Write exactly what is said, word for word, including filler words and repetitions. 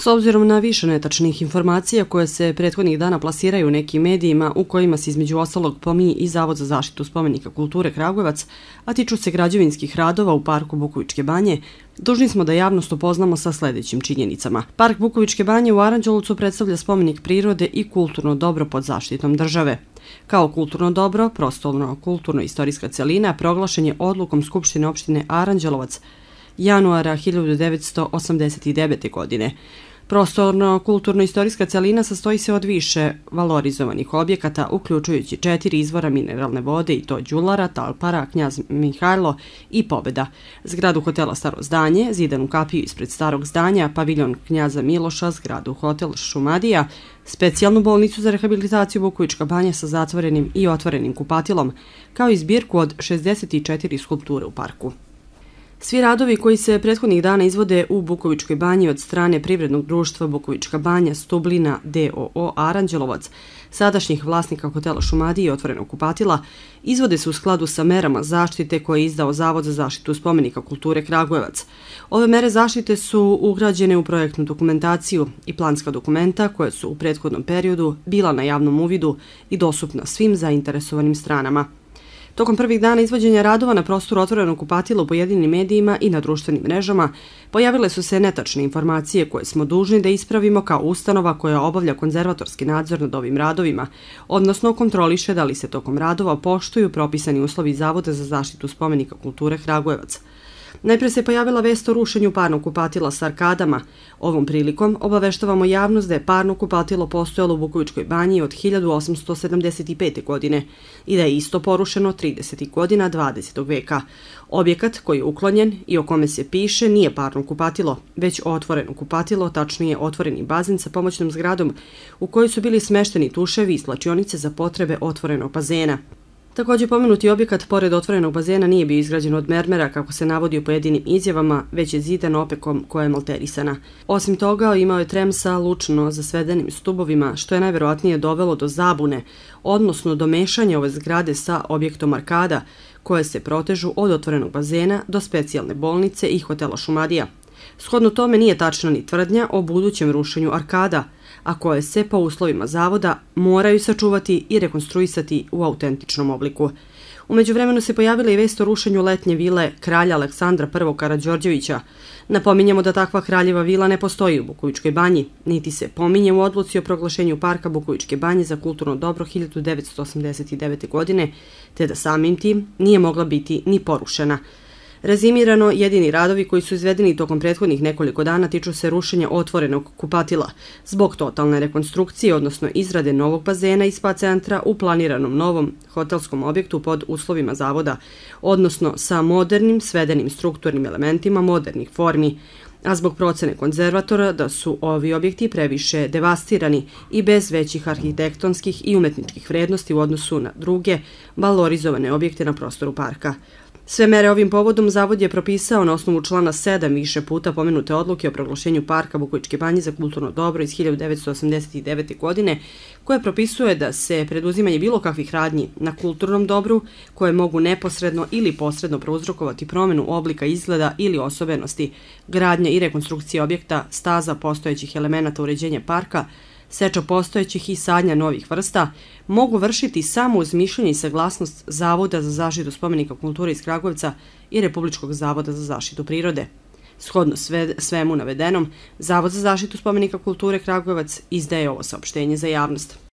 obzirom na više netačnih informacija koje se prethodnih dana plasiraju u nekim medijima u kojima se između ostalog pominje i Zavod za zaštitu spomenika kulture Kragujevac, a tiču se građevinskih radova u parku Bukovičke banje, dužni smo da javnost upoznamo sa sledećim činjenicama. Park Bukovičke banje u Aranđelovcu predstavlja spomenik prirode i kulturno dobro pod zaštitom države. Kao kulturno dobro, prostorno-kulturno-istorijska celina proglašen je odlukom Skupštine opštine Aranđelovac januara hiljadu devetsto osamdeset devete. godine. Prostorno-kulturno-istorijska celina sastoji se od više valorizovanih objekata, uključujući četiri izvora mineralne vode i to Đulara, Talpara, Knjaz Mihajlo i Pobeda, zgradu hotela Staro zdanje, zidanu kapiju ispred starog zdanja, paviljon Knjaza Miloša, zgradu hotel Šumadija, specijalnu bolnicu za rehabilitaciju Bukovička banja sa zatvorenim i otvorenim kupatilom, kao i zbirku od šezdeset četiri skulpture u parku. Svi radovi koji se prethodnih dana izvode u Bukovičkoj banji od strane privrednog društva Bukovička banja Stublina d o o Aranđelovac, sadašnjih vlasnika hotela Šumadije i otvorenog kupatila, izvode se u skladu sa merama zaštite koje je izdao Zavod za zaštitu spomenika kulture Kragujevac. Ove mere zaštite su ugrađene u projektnu dokumentaciju i planska dokumenta koje su u prethodnom periodu bila na javnom uvidu i dostupna svim zainteresovanim stranama. Tokom prvih dana izvođenja radova na prostoru otvorenog kupatila u pojedinim medijima i na društvenim mrežama pojavile su se netačne informacije koje smo dužni da ispravimo kao ustanova koja obavlja konzervatorski nadzor nad ovim radovima, odnosno kontroliše da li se tokom radova poštuju propisani uslovi Zavoda za zaštitu spomenika kulture Kragujevac. Najpre se pojavila vest o rušenju parnog kupatila sa arkadama. Ovom prilikom obaveštavamo javnost da je parno kupatilo postojalo u Bukovičkoj banji od hiljadu osamsto sedamdeset pete. godine i da je isto porušeno tridesetih godina dvadesetog veka. Objekat koji je uklonjen i o kome se piše nije parno kupatilo, već otvoreno kupatilo, tačnije otvoreni bazen sa pomoćnom zgradom u kojoj su bili smešteni tuševi i slačionice za potrebe otvorenog bazena. Također pomenuti objekat pored otvorenog bazena nije bio izgrađen od mermera kako se navodi u pojedinim izjavama, već je zidan opekom koja je malterisana. Osim toga imao je trem sa lučno zasvedenim stubovima što je najverovatnije dovelo do zabune, odnosno do mešanja ove zgrade sa objektom arkada koje se protežu od otvorenog bazena do specijalne bolnice i hotela Šumadija. Shodno tome nije tačna ni tvrdnja o budućem rušenju arkada, a koje se po uslovima zavoda moraju sačuvati i rekonstruisati u autentičnom obliku. U međuvremenu se pojavila i vest o rušenju letnje vile kralja Aleksandra prvog Karađorđevića. Napominjemo da takva kraljeva vila ne postoji u Bukovičkoj banji, niti se pominje u odluci o proglašenju parka Bukovičke banje za kulturno dobro hiljadu devetsto osamdeset devete. godine, te da samim tim nije mogla biti ni porušena. Rezimirano, jedini radovi koji su izvedeni tokom prethodnih nekoliko dana tiču se rušenja otvorenog kupatila zbog totalne rekonstrukcije, odnosno izrade novog bazena i spa centra u planiranom novom hotelskom objektu pod uslovima zavoda, odnosno sa modernim, svedenim strukturnim elementima modernih formi, a zbog procene konzervatora da su ovi objekti previše devastirani i bez većih arhitektonskih i umetničkih vrednosti u odnosu na druge valorizovane objekte na prostoru parka. Sve mere ovim povodom Zavod je propisao na osnovu člana sedam više puta pomenute odluke o proglašenju parka Bukovičke banje za kulturno dobro iz hiljadu devetsto osamdeset devete. godine, koja propisuje da se preduzimanje bilo kakvih radnji na kulturnom dobru, koje mogu neposredno ili posredno prouzrokovati promenu oblika izgleda ili osobenosti, gradnja i rekonstrukcija objekta, staza postojećih elemenata uređenja parka, seča postojećih i sadnja novih vrsta, mogu vršiti samo uz mišljenje i saglasnost Zavoda za zaštitu spomenika kulture iz Kragujevca i Republičkog zavoda za zaštitu prirode. Shodno sve, svemu navedenom, Zavod za zaštitu spomenika kulture Kragujevac izdaje ovo saopštenje za javnost.